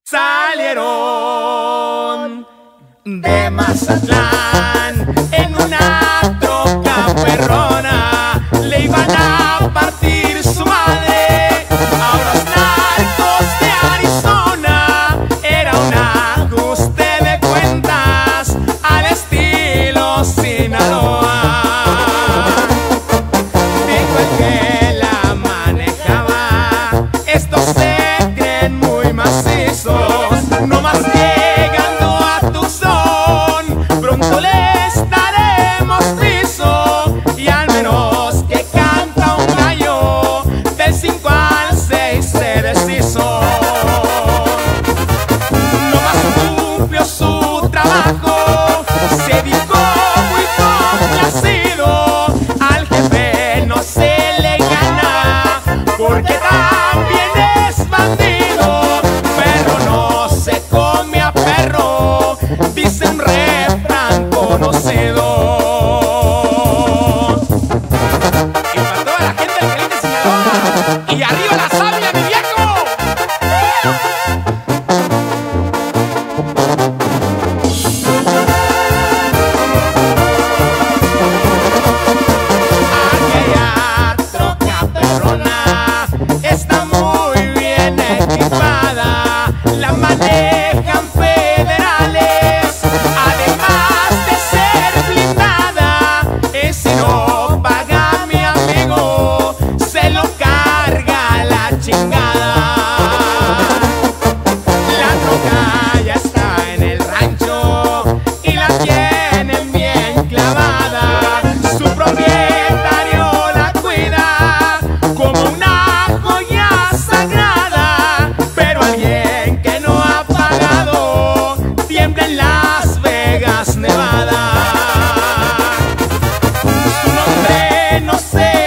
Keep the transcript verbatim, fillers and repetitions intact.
Salieron de Mazatlán en una troca perrona, le iban a partir su madre a unos narcos de Arizona. Era un ajuste de cuentas al estilo Sinaloa. Dijo el que la manejaba, estos se creen muy macizos, no más llegando a Tucson, pronto les daremos piso, y al menos que canta un gallo, del cinco al seis se deshizo. No más cumplió su trabajo, se dijo muy complacido, al jefe no se le gana, porque también es bandido. Perro no se come a perro, dice un refrán conocido. Y para toda la gente del Caliente Sinaloa, y arriba la sabia, mi viejo. Aquella troca perrona está muy bien equipada, la manejan federales, además de ser blindada. Y si no paga mi amigo, se lo carga la chingada. La troca ya está en el rancho y la tienen bien clavada, su propietario la cuida como una joya sagrada. Pero alguien que no ha pagado tiembla en Las Vegas, Nevada. Su nombre no sé